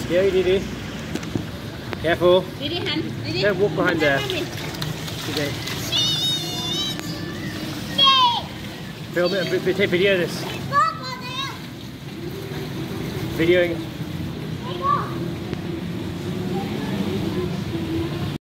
Didi, Didi. Careful. Didi, hand. Didi. Don't walk behind there. Didi. Film it and take video of this. Videoing.